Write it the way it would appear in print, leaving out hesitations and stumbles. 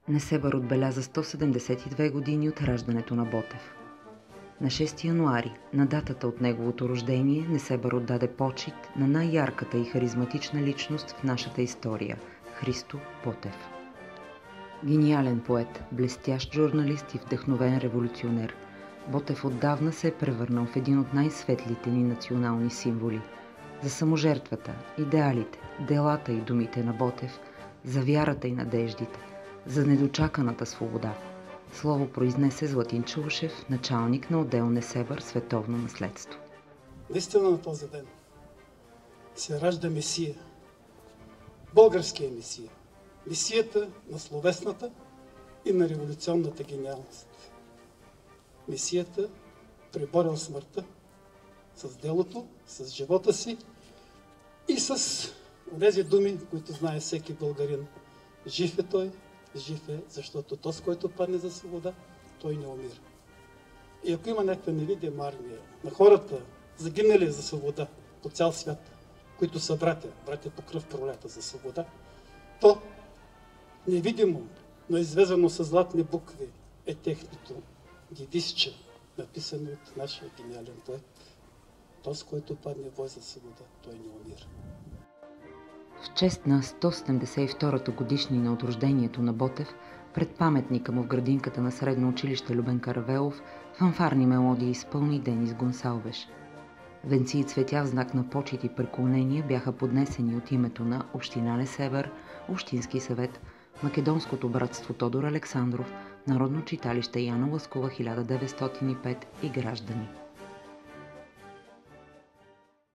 Несебър отбеляза 172 години от раждането на Ботев. На 6 януари, на датата от неговото рождение, Несебър отдаде почит на най-ярката и харизматична личност в нашата история – Христо Ботев. Гениален поет, блестящ журналист и вдъхновен революционер, Ботев отдавна се е превърнал в един от най-светлите ни национални символи. За саможертвата, идеалите, делата и думите на Ботев, за вярата и надеждите, за недочаканата свобода. Слово произнесе Златин Чаушев, началник на отдел Несебър Световно наследство. Наистина на този ден се ражда Месия, българския Месия, Месията на словесната и на революционната гениалност. Месията преборил смъртта с делото, с живота си и с тези думи, които знае всеки българин. Жив е той, жив е, защото то, с който падне за свобода, той не умира. И ако има някаква невидима армия на хората, загинали за свобода по цял свят, които са братя по кръв пролета за свобода, то невидимо, но извезано с златни букви е техното девизче, написано от нашия гениален поет. То, с който падне бой за свобода, той не умира. В чест на 172-та годишнина от рождението на Ботев, пред паметника му в градинката на Средно училище Любен Каравелов, фанфарни мелодии изпълни Денис Гонсалвеш. Венци и цветя в знак на почит и преклонение бяха поднесени от името на Община Несебър, Общински съвет, Македонското братство Тодор Александров, Народно читалище Яна Ласкова 1905 и граждани.